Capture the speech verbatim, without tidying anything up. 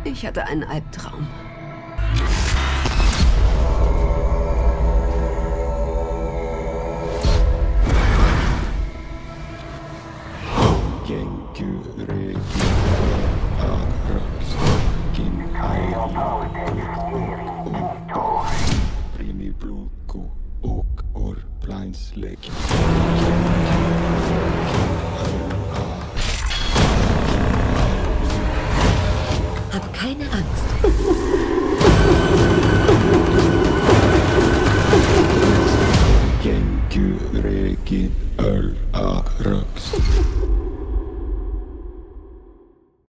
Ich hatte einen Albtraum. Primi Bluko och Orplains lägg.